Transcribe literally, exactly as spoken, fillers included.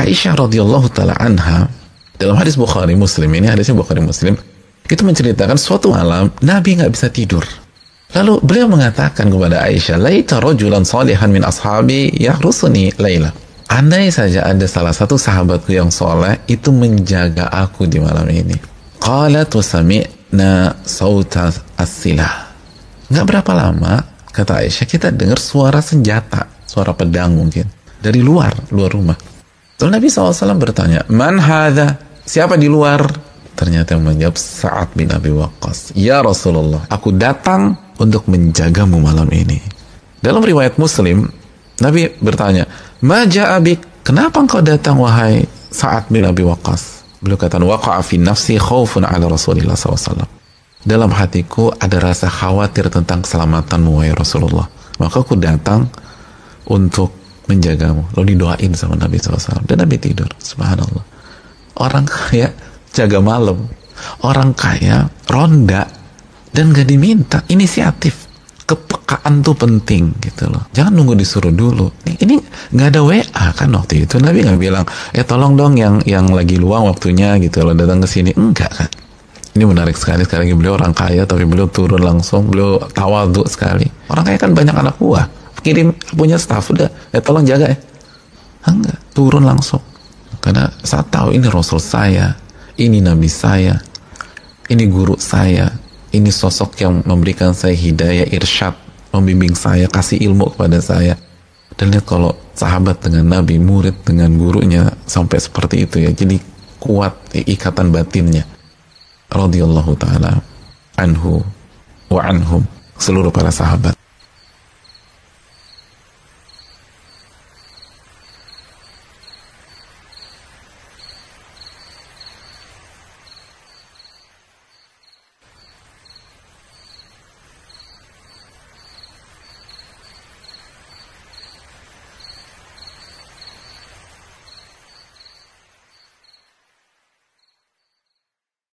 Aisyah radhiyallahu taala anha dalam hadis Bukhari Muslim, ini hadisnya Bukhari Muslim, itu menceritakan suatu malam Nabi nggak bisa tidur. Lalu beliau mengatakan kepada Aisyah, laita rajulan salihan min ashabi yahrusuni laila. Andai saja ada salah satu sahabatku yang soleh itu menjaga aku di malam ini. Qalat wa sami'na sauta as-silah. Nggak berapa lama, kata Aisyah, kita dengar suara senjata, suara pedang mungkin dari luar, luar rumah. Lalu Nabi shallallahu alaihi wasallam bertanya, man hadha? Siapa di luar? Ternyata yang menjawab Sa'ad bin Abi Waqqas. Ya Rasulullah, aku datang untuk menjagamu malam ini. Dalam riwayat Muslim, Nabi bertanya, ma ja'a bik? Kenapa engkau datang wahai Sa'ad bin Abi Waqqas? Beliau kata, waqa'a fi nafsi khaufun ala Rasulillah shallallahu alaihi wasallam. Dalam hatiku ada rasa khawatir tentang keselamatanmu wahai Rasulullah. Maka aku datang untuk menjagamu. Lalu didoain sama Nabi shallallahu alaihi wasallam. Dan Nabi tidur. Subhanallah. Orang kaya jaga malam. Orang kaya ronda dan gak diminta. Inisiatif. Kepekaan tuh penting gitu loh. Jangan nunggu disuruh dulu. Ini gak ada W A kan waktu itu. Nabi gak bilang, eh tolong dong yang yang lagi luang waktunya gitu loh datang ke sini. Enggak kan. Ini menarik sekali. Sekali lagi beliau orang kaya tapi beliau turun langsung. Beliau tawadhu sekali. Orang kaya kan banyak anak buah. Kirim punya staff, udah, eh tolong jaga ya. Enggak, turun langsung. Karena saya tahu ini Rasul saya, ini Nabi saya, ini guru saya, ini sosok yang memberikan saya hidayah, irsyad, membimbing saya, kasih ilmu kepada saya. Dan lihat kalau sahabat dengan Nabi, murid dengan gurunya sampai seperti itu ya, jadi kuat ikatan batinnya. Radhiyallahu ta'ala anhu wa anhum, seluruh para sahabat.